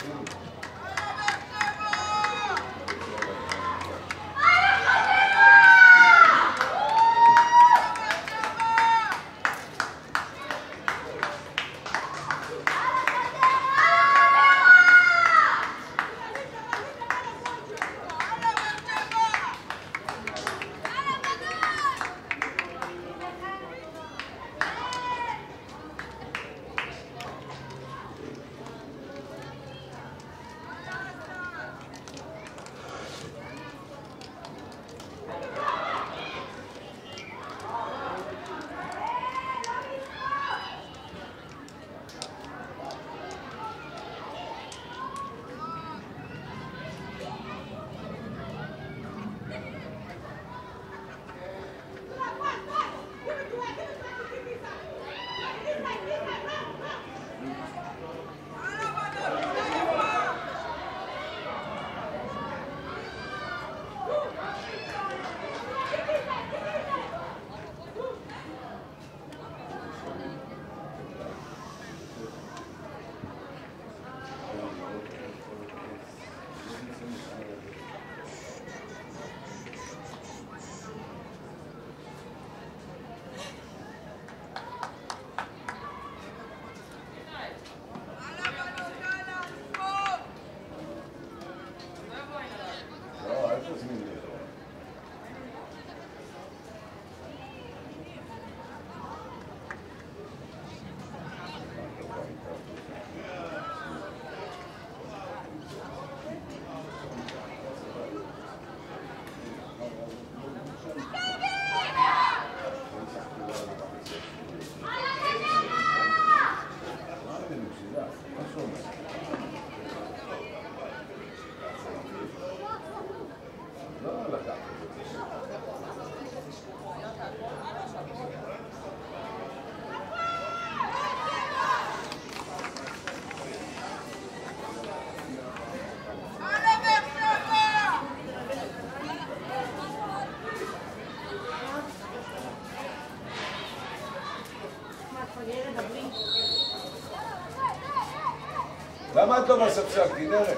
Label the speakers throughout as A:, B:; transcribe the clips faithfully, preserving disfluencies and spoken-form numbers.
A: למה את לא בספסל, כנרת?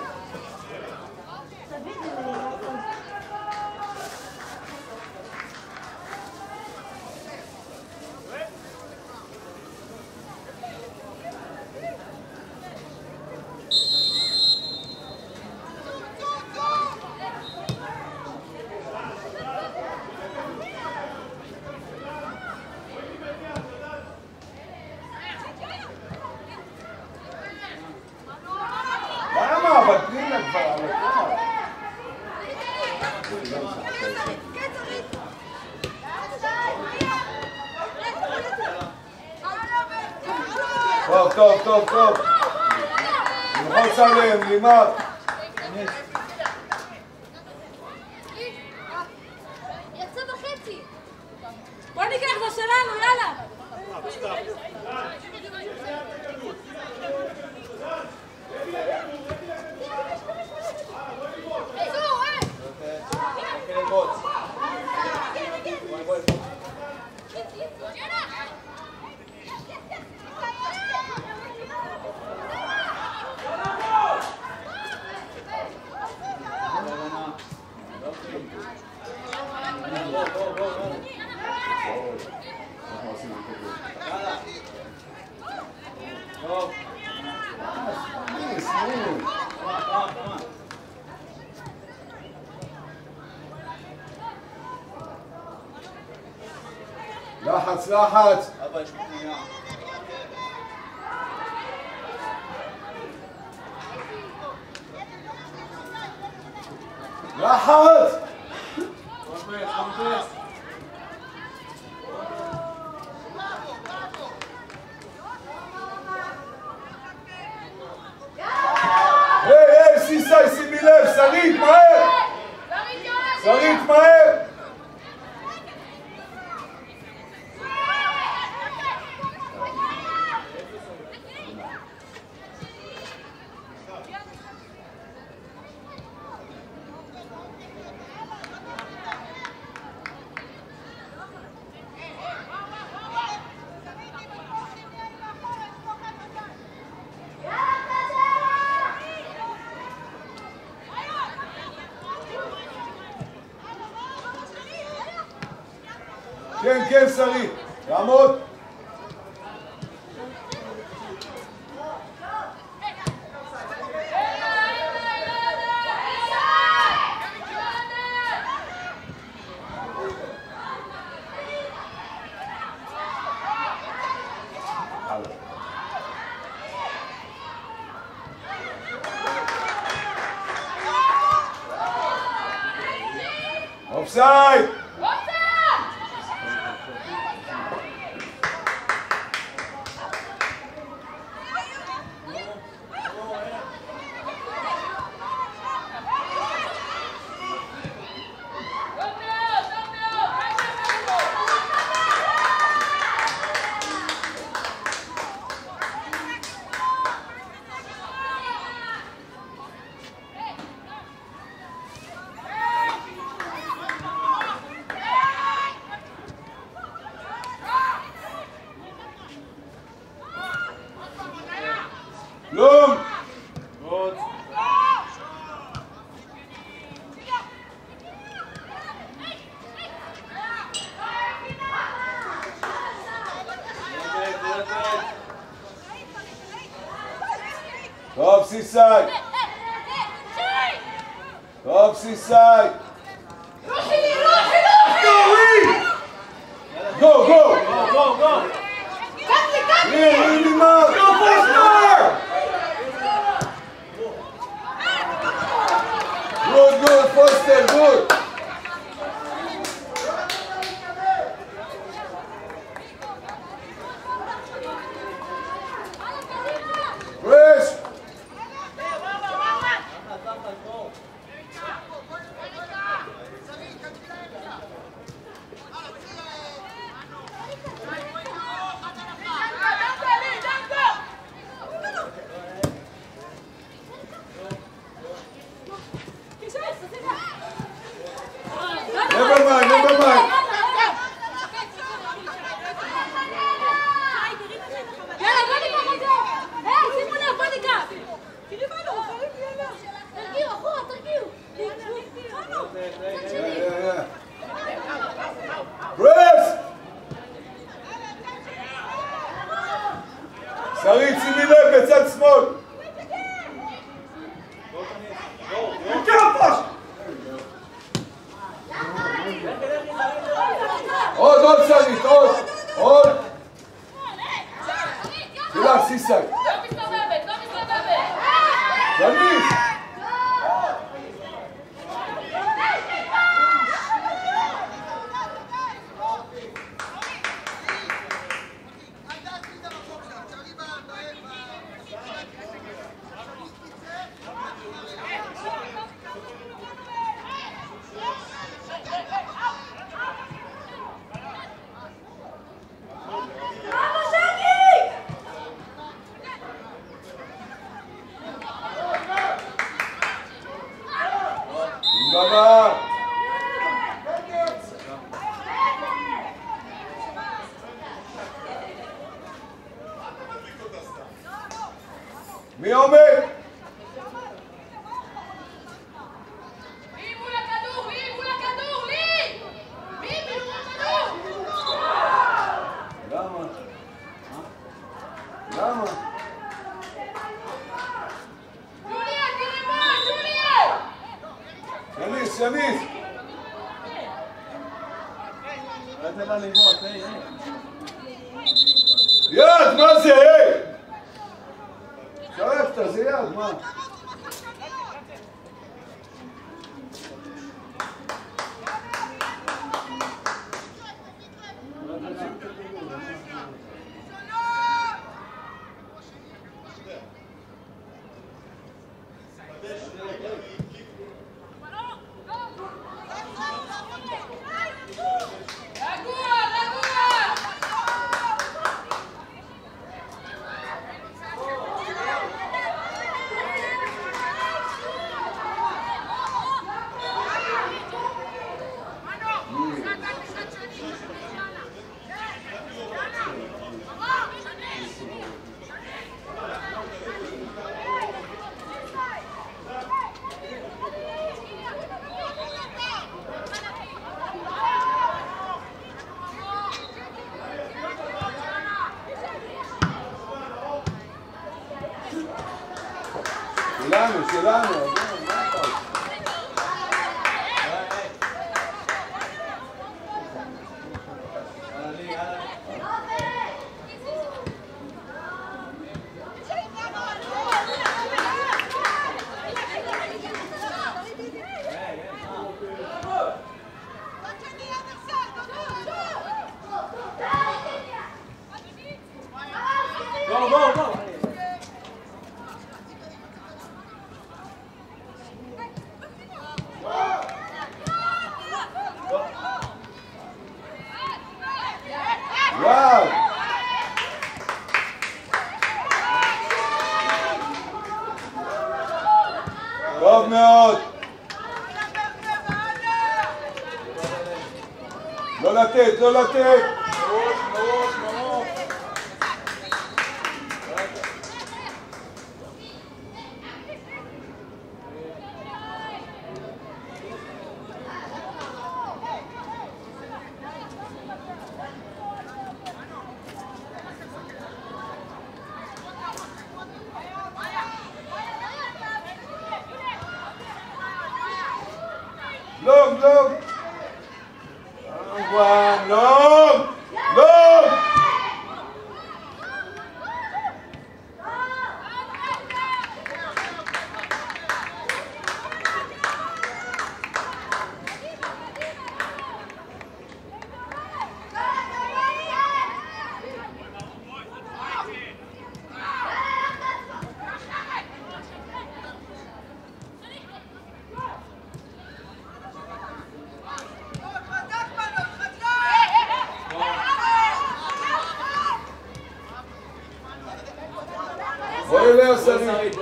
A: טוב, טוב, טוב, טוב. נלחוץ עליהם, לימד.
B: יצא בחצי. בוא ניקח את שלנו, יאללה.
A: לחץ, לחץ.
C: אבא, יש פנייה.
A: לחץ!
C: קומפס, קומפס.
A: היי, היי, סיסאי, שימי לב, שרית, מהר! שרית, מהר! כן, כן, שרית. לעמוד. אופסייד! לום!
C: עוד.
A: טוב, סיסאי! טוב, סיסאי!
B: רוחי, רוחי, רוחי!
A: גו, גו!
C: גו, גו, גו!
B: קטלי, קטלי!
A: הנה, הנה, נגמר! גו, פוסטר! גוד, גוד, פוסטר, גוד! פרש! Never mind, never mind.
B: יאללה, בוא ניקח את זה! היי, שימו לב, בוא ניקח! תרגיעו, אחורה, תרגיעו!
A: פרס! שרית, שימי לב, בצד שמאל. עוד, עוד שרית, עוד, עוד. תלך, סיסאי.
B: לא מסתובבת, לא מסתובבת!
A: תמיד. בבא. מי עומד?
B: מי מול הכדור? מי מול הכדור? מי? מי מול הכדור?
A: למה? למה?
B: ג'וליה, תראי מה, ג'וליה!
A: שמיס, שמיס.
C: תן לה לבעוט, היי, היי.
A: יד, מה זה, היי? שרפת, זה יד, מה?
B: רגוע, רגוע!
A: שלנו, שלנו. מה אתה עושה?
C: Go, go, go!
A: וואו! טוב מאוד! לא לתת, לא לתת!
C: מראש, מראש, מראש!
A: לונג, לונג! וואו, לונג! לונג! בואי אליה, שרית.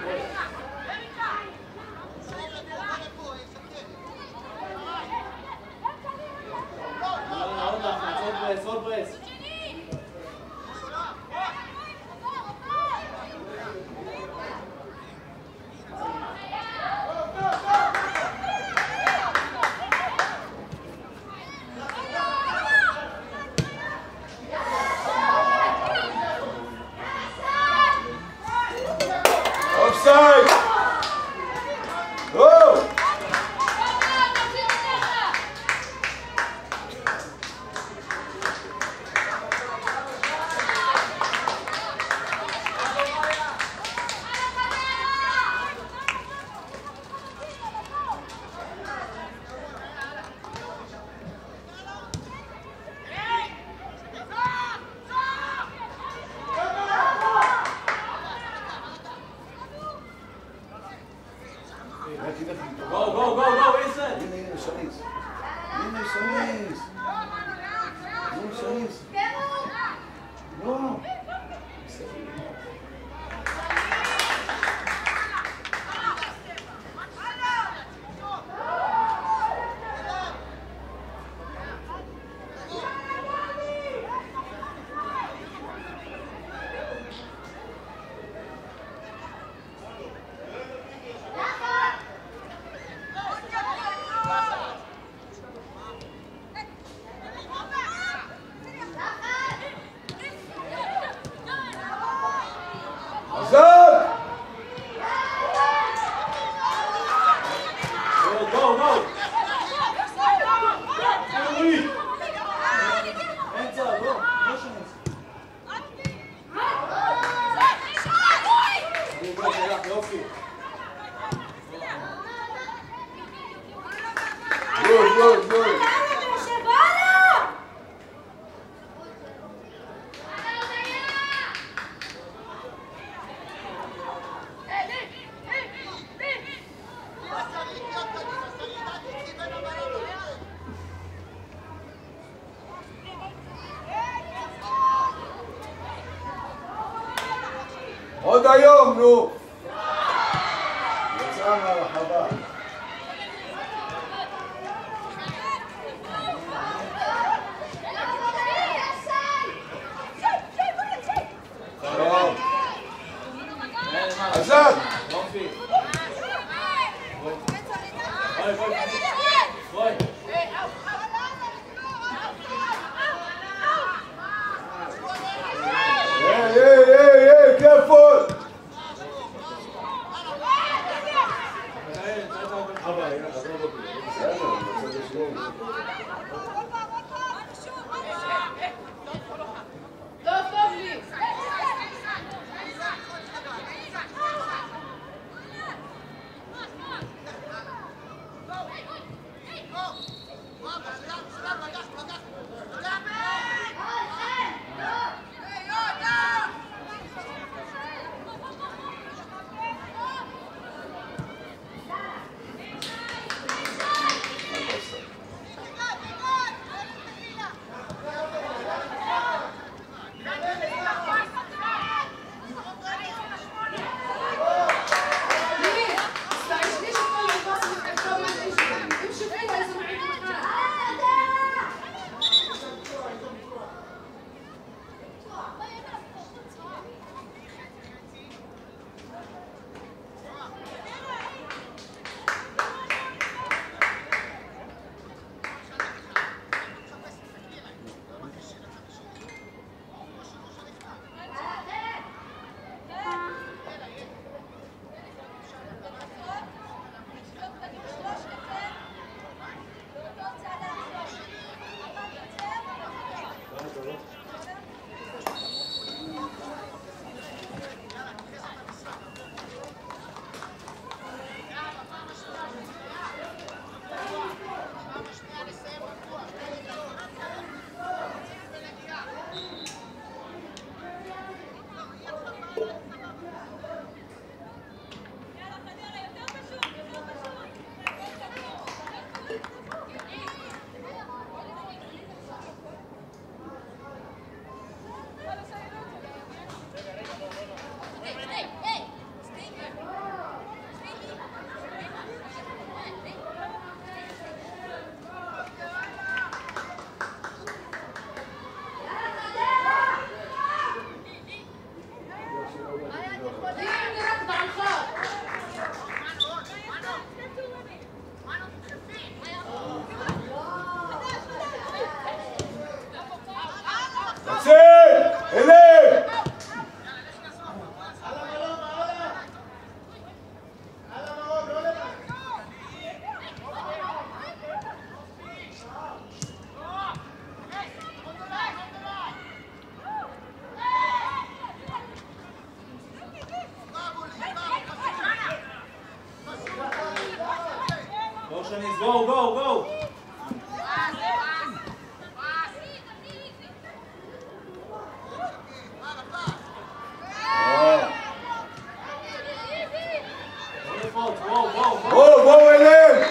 A: אופסייד! גו!
C: Go, go, go, go, inside!
A: הנה, הנה, שריס. הנה, שריס. הנה, שריס. לא. זאג!
C: Go, go, go! Hands up, go! Motion hands. Go, go, יופי.
A: גול, גול, גול. עוד היום, נו! יצאה מהרחבה. טוב. עזת!
C: יופי. בואי, בואי. בואי.
A: היי, היי, היי, היי, careful!
C: Shanice, go, go, go!
A: בואו, בואו אליהם!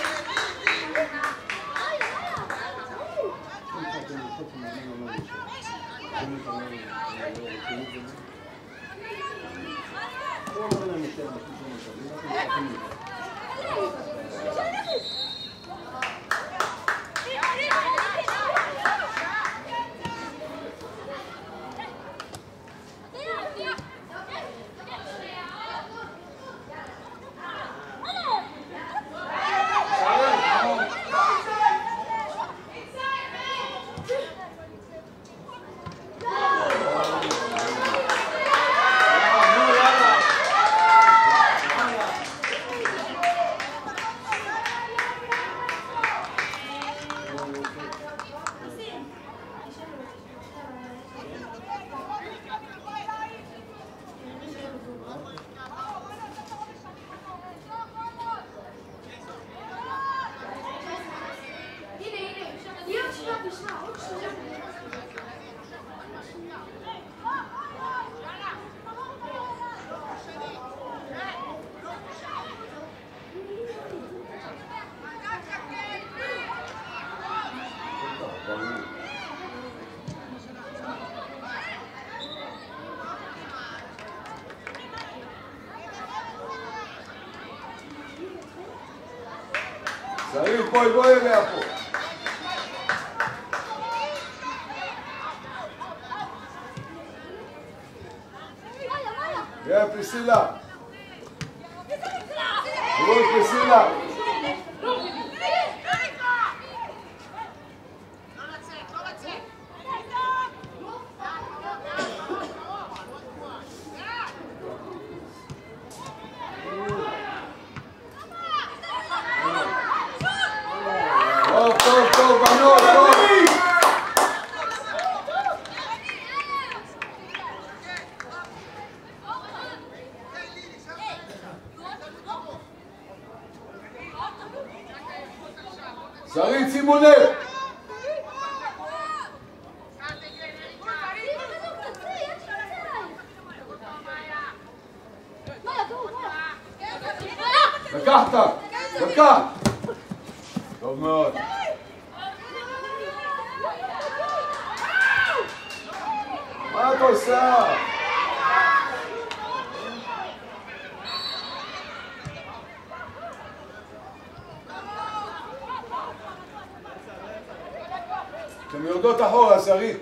A: שריף, בואי, בואי אליה פה. יא, פריסילה. בואי, פריסילה. טוב, טוב, טוב, בנות, טוב. שרית, שימו לב. לקחת, לקח. טוב מאוד. מה אתה עושה? אתם יורדות אחורה, שרית.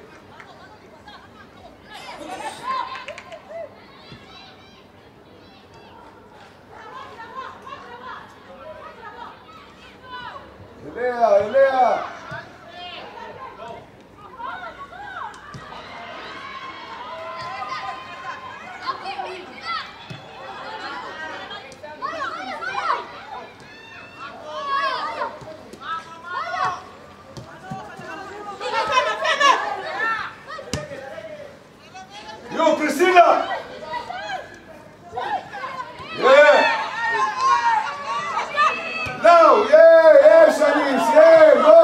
A: אליה, אליה. Yo, Priscilla! Yeah! Now, yeah, yeah, Shanice, yeah, go!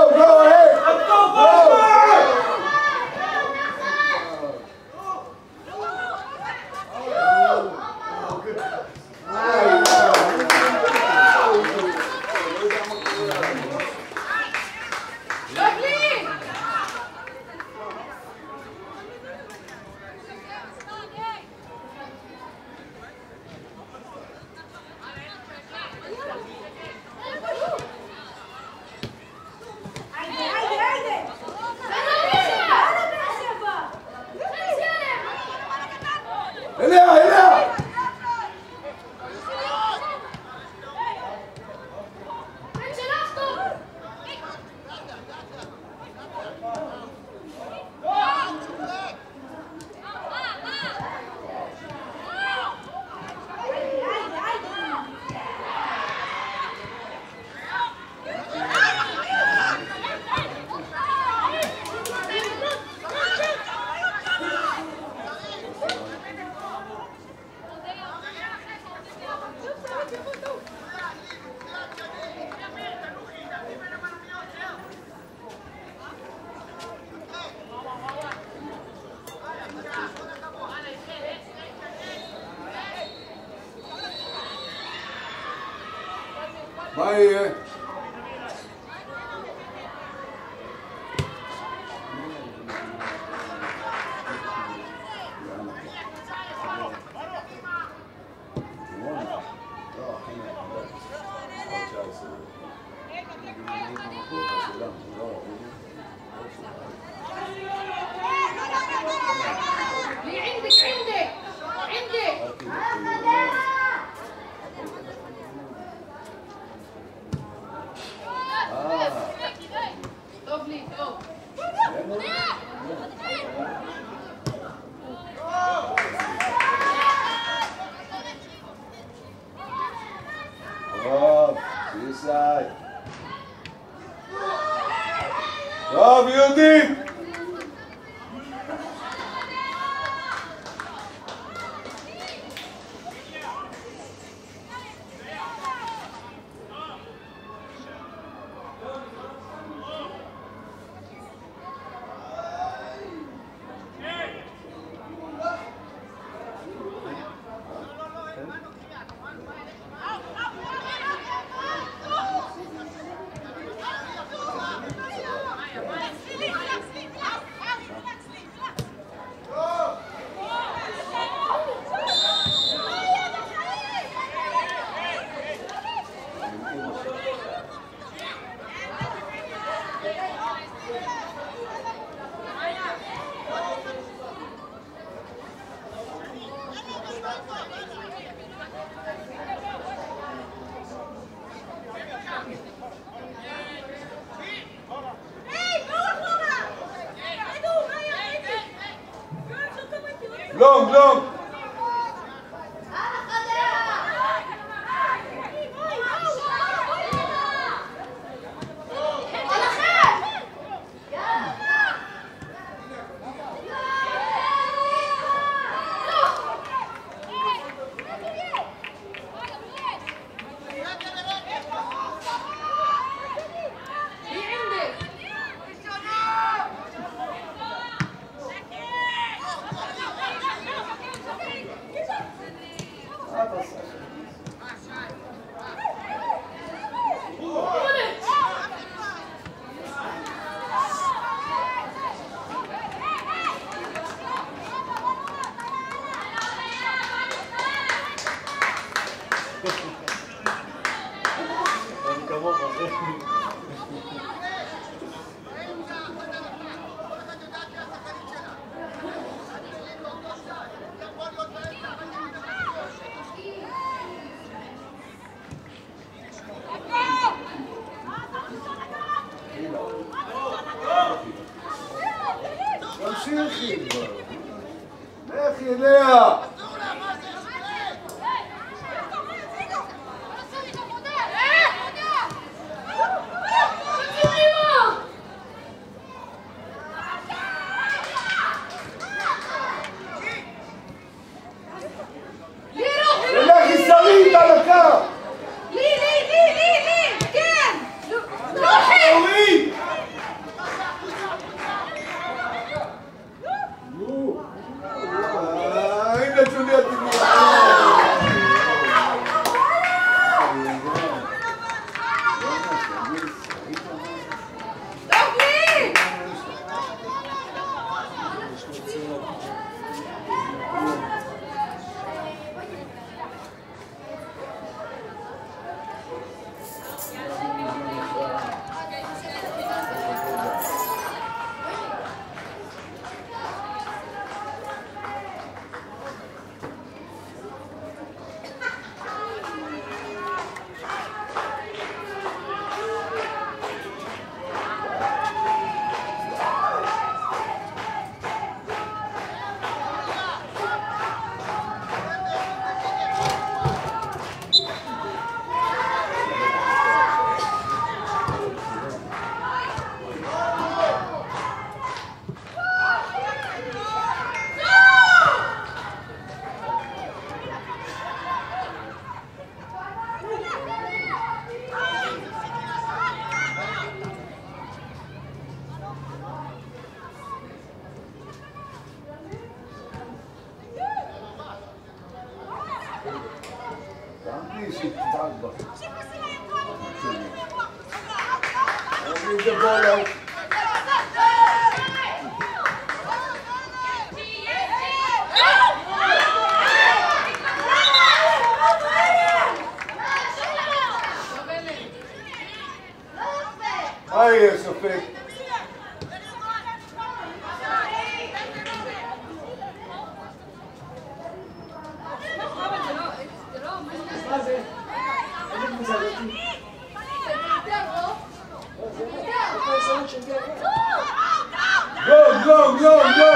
A: מה יהיה? טוב, יהודים! Long, long! תמשיכי כבר. לכי אליה. לכי שרית על הקו.
B: לי, לי, לי, לי, לי, כן.
A: אורי. הנה ג'וליה תגמר. Danke, ich schicke die Tage. leave the ball out. מה יהיה ספק?
C: מה זה? איזה קבוצה הזאת?
A: גו, גו, גו, גו!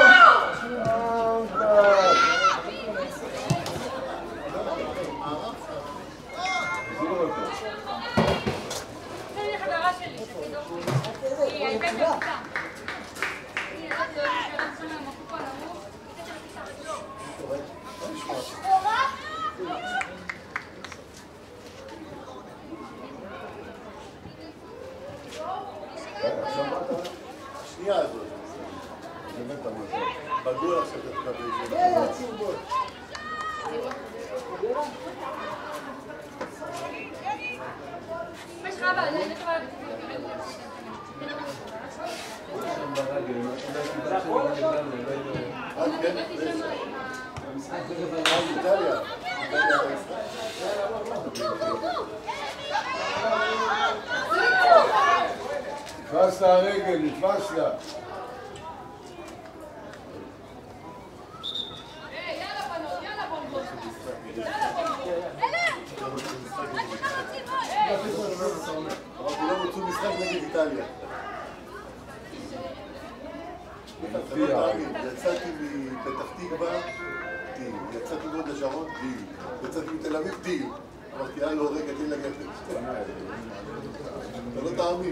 D: השנייה הזאת. באמת המזל. בגול עכשיו תתקבל.
A: יאללה, ציבור.
B: מה שלך הבא? אני יכולה...
D: איטליה.
A: נתפס לה הרגל, נתפס לה.
D: אמרתי לא רוצו משחק נגד איטליה. יצאתי מפתח תקווה, טיל. יצאתי מהוד השרון, טיל. יצאתי מתל אביב, טיל. אמרתי, היה לו רגע, תן לגפת. אתה לא תאמין.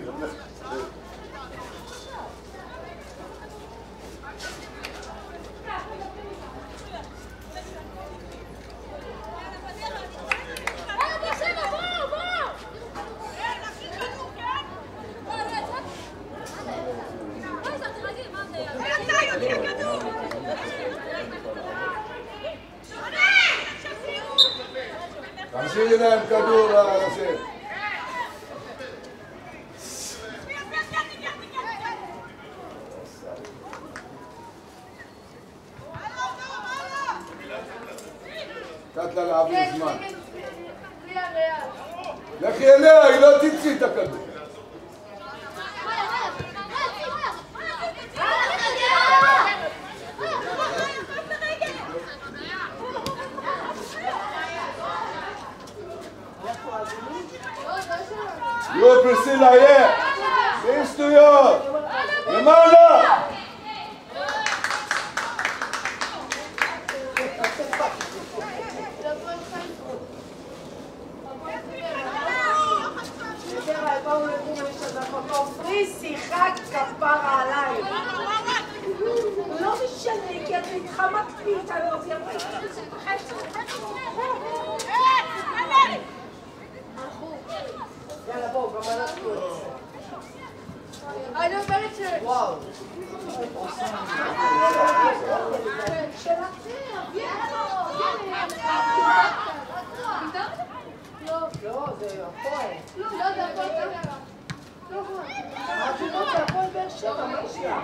A: תחזירי להם כדור לזה. קצת לה להעביר זמן. לכי אליה, היא לא תצאי את הכדור. יו פרסילה, יא! זה שטויות! למעלה!
E: שיחק כפרה עליי. לא משנה, כי את מתחמקת מאיתנו. יאללה בואו, גם אנחנו
B: אני אומרת ש...
E: וואו. שלכם, לא, זה הפועל.
B: לא, זה הכל ככה.
E: התשובות זה הפועל באר שבע, מה יש לה?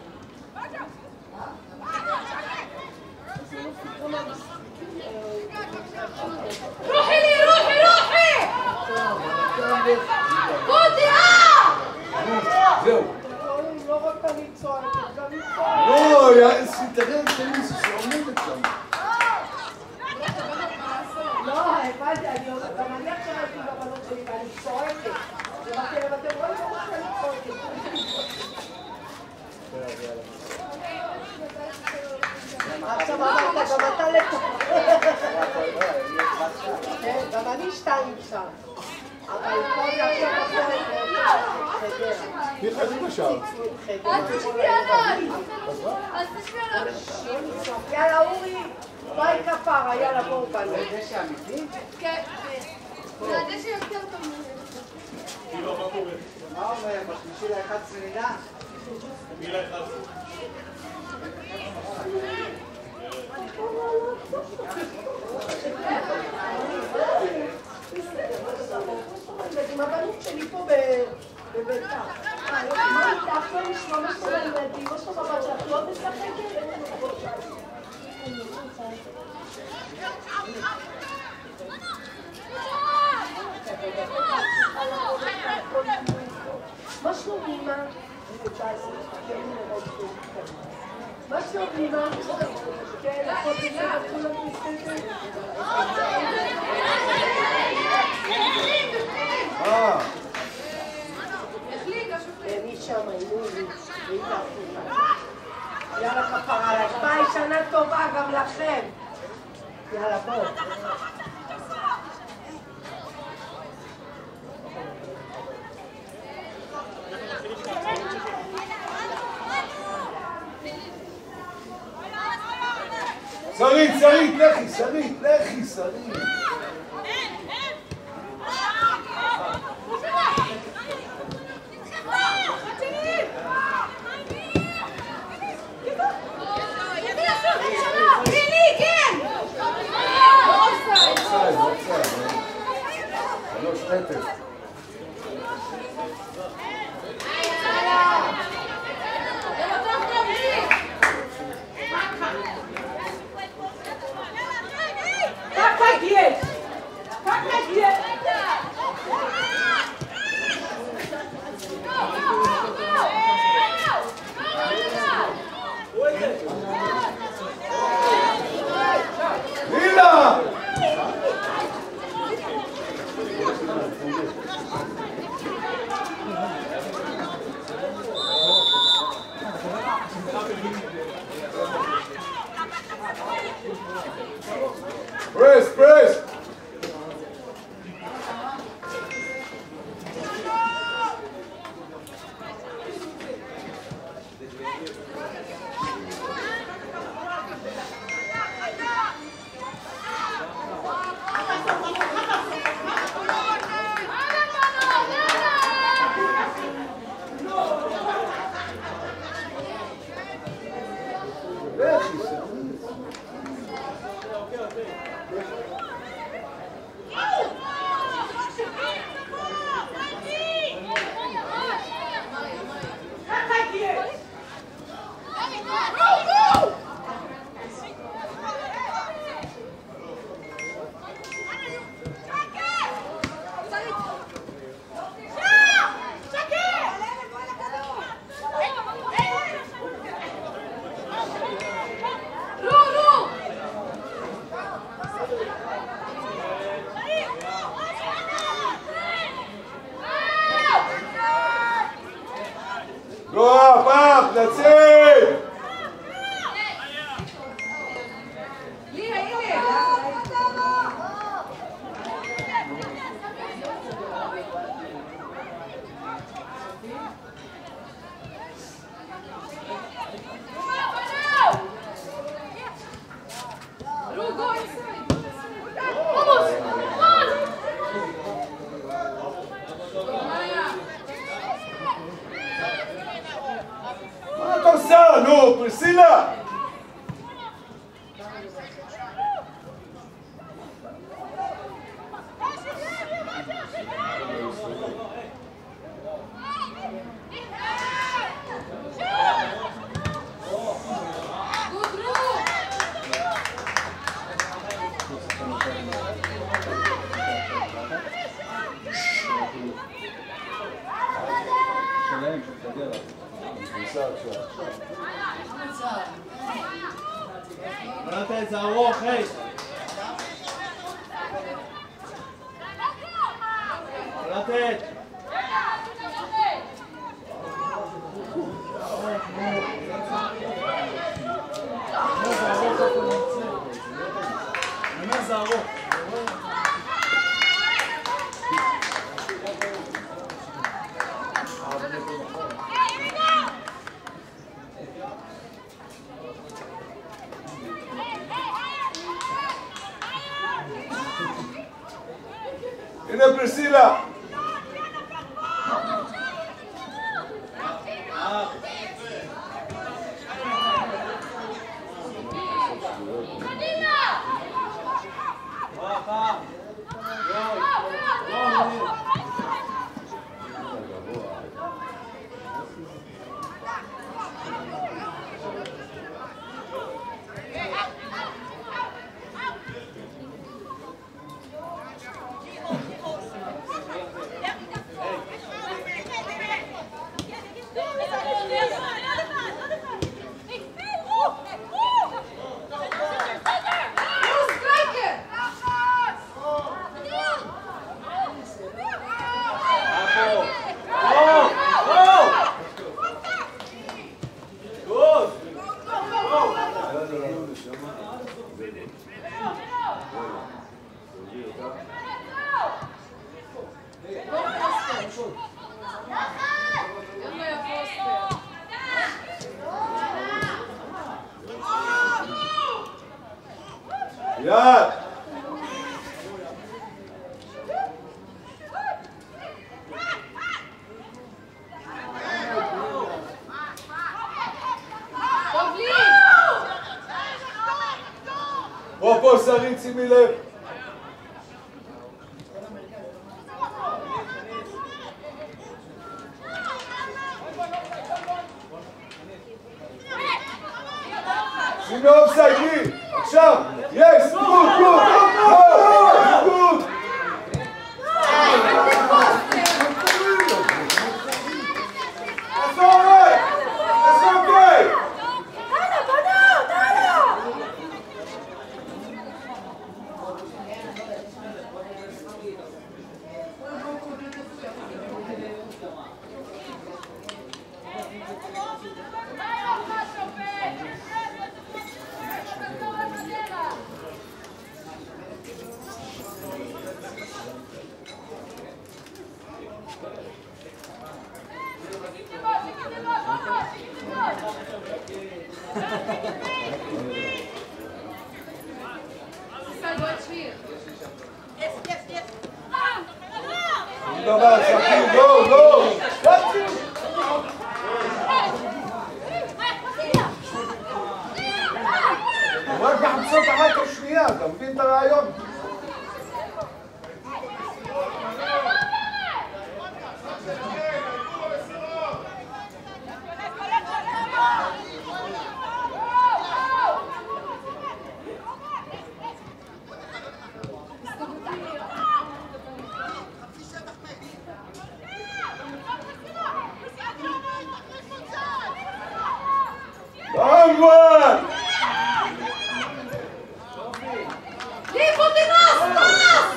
B: רוחי לי, רוחי, רוחי! בודי, אה!
A: זהו.
E: לא רק למצוא, אני גם למצוא.
A: לא, תראה את מישהו שעומדת שם.
E: לא, הבנתי, אני אומרת, גם אני עכשיו הייתי בבנות שלי ואני צועקת. ואתם רואים ממש אני צועקת. עכשיו אמרת, גם אתה לתוך. גם אני שתיים שם. אבל פה זה עכשיו חדרה.
A: מי חזיר לשער?
B: אל תשבי עליי! אל תשבי עליי!
E: יאללה אורי, ביי כפרה, יאללה בואו בנו.
F: זה שאמיתי?
B: כן, זה הדשא יותר טוב מזה.
C: כאילו, מה קורה?
F: מה אומר? בשלישי לאחד עשרה לידה?
C: מי לאחד עשרה?
E: עם הבנות שלי פה בביתה. תשע עשרה, כן, נראה שתי קטנים. מה שלום, אמא? כן, אחות בסדר, כולם בסדר?
A: אה.
E: מי שם, אימוני, והיא תפופה. יאללה כפרה עלייך, ביי, שנה טובה גם לכם. יאללה, בואו.
A: שרית, שרית, לכי, שרית, לכי, שרית. אופסייד, אופסייד. שלוש טטף. Press, press! Go up, up, that's it! מה אתה עושה? נו, פרסילה!
F: לא נתן את זה ארוך, היי! לא נתן! אני אומר זה ארוך.
A: הנה פרסילה!
C: פשוט.
B: יאללה, יא פוסטר.
A: יד!
B: טוב לי!
A: פה פה שרית, שימי לב. שימי אופסייד, מי? עכשיו! יס! גוד! גוד! גוד! גוד! That's all right! That's okay! דבר, שחקים, גו, גו! רק מחפשות אחת השנייה, אתה מבין את הרעיון? Onward!
B: Leave for the last pass!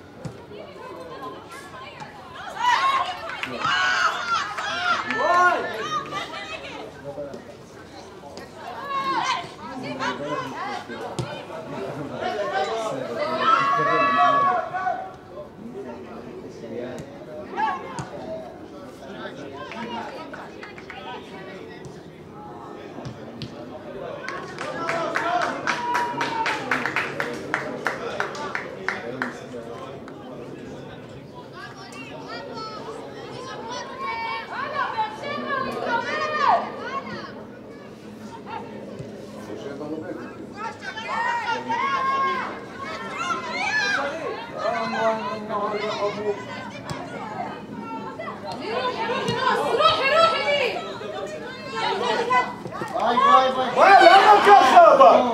B: למה ככה אבל?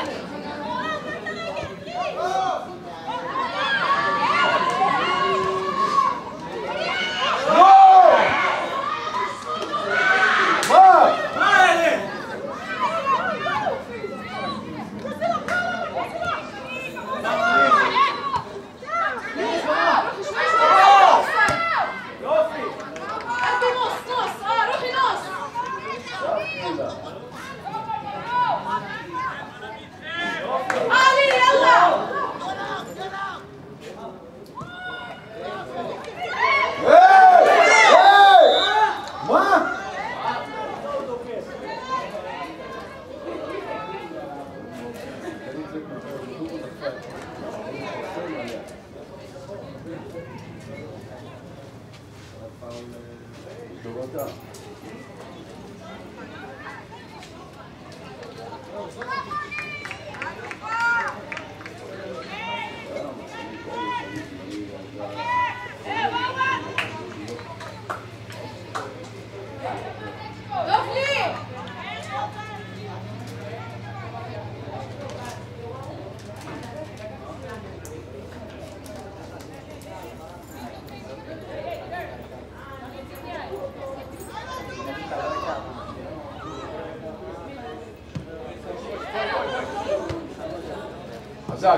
B: חזק.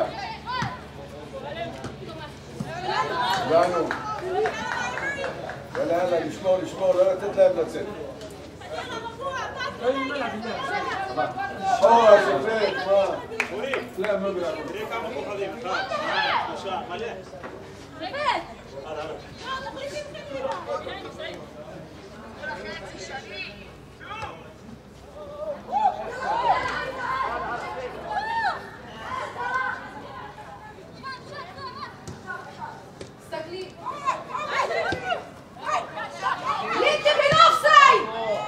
B: כולנו. יאללה, יאללה, לשמור, לשמור, לא לתת להם לצאת. שחור, השופט, מה? תראה
F: כמה כוכבים, אחד, שלושה, מלא.
B: באמת?
E: ליטי בנופסייד!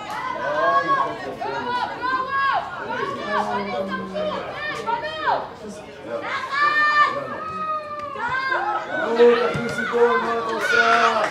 B: נו, תכניסי גול, מה את עושה?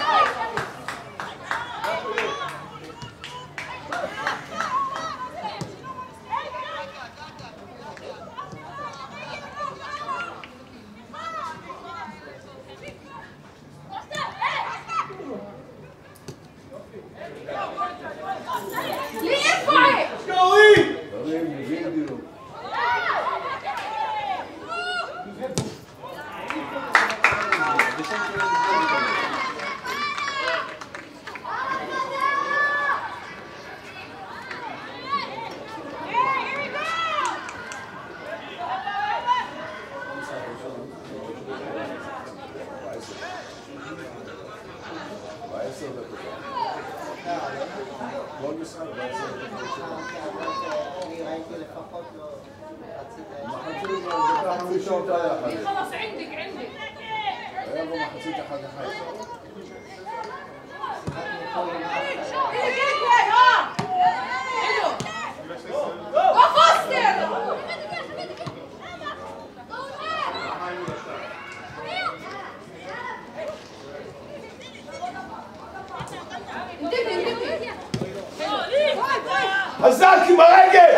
E: خلاص عندك عندك
B: يلا محطيت حاجه حاجه هزاكي مراجل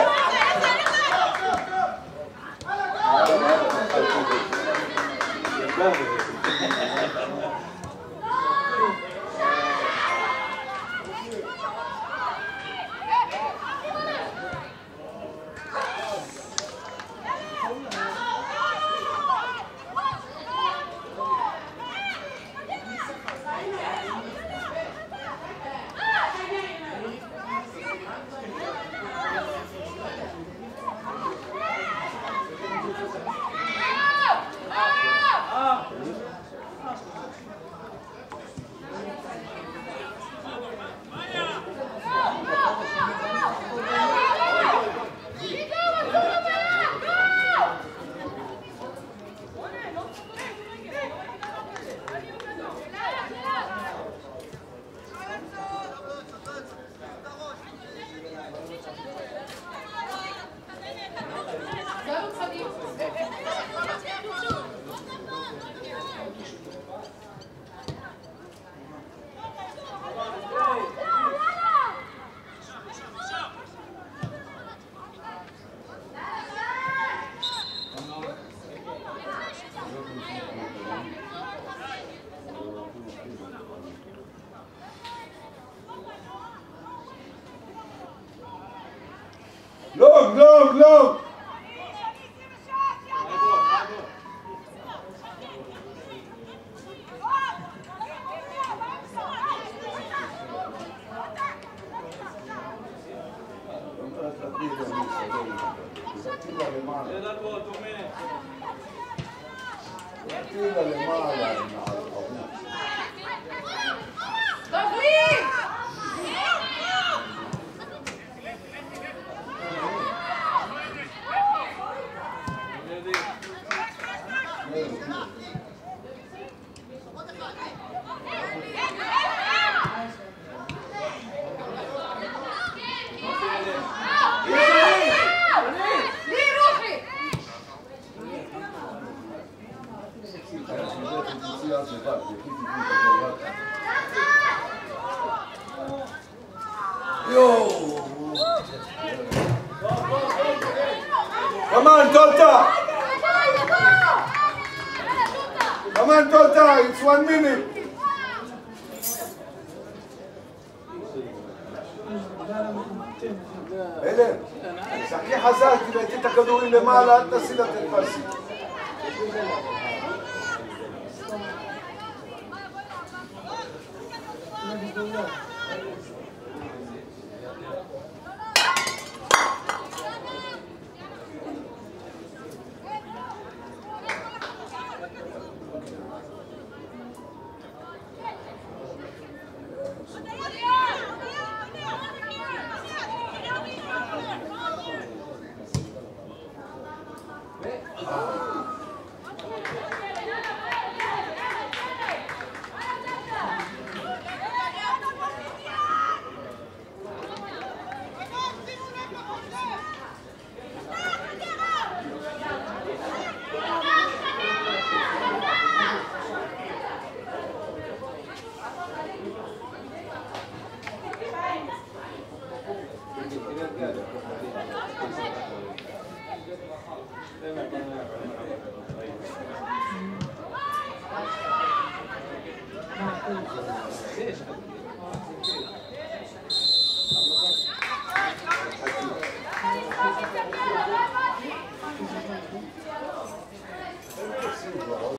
B: لوك لوك لوك Come on, Tota! Come on, Tota! It's one minute! אלן, שחקי חזק, תבעתי את הכדורים למעלה, אל תעשי לה תלפסי.